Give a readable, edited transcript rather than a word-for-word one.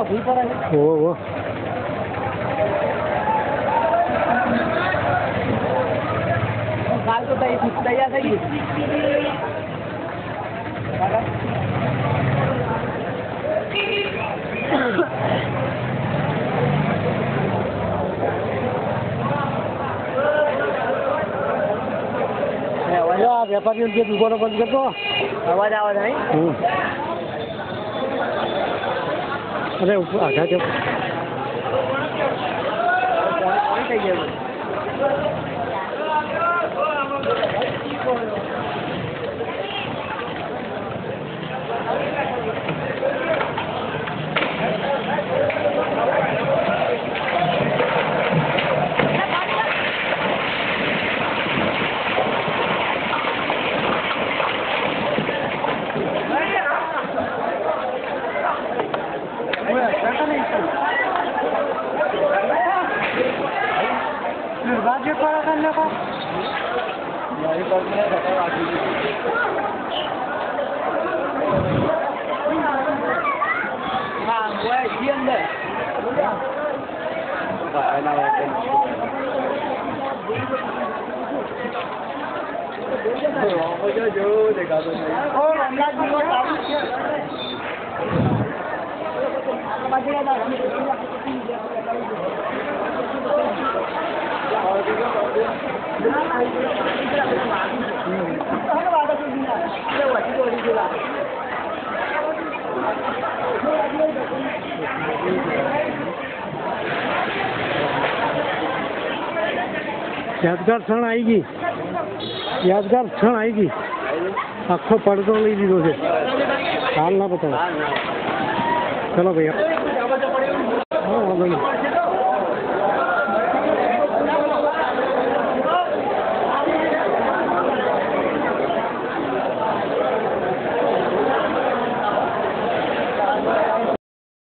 वो काल तो तैयार है व्यापारी उनके दुकानों बंद कर दो आवाज नहीं अरे ऊपर आधा जब राज्य पर करने का हाँ वो है जी अंदर जो देखा तो और अंदाज भी यादगार क्षण आएगी, यादगार क्षण आएगी। आखो पढ़ दो ली दीदो से हाल ना बताओ। चलो भैया हाँ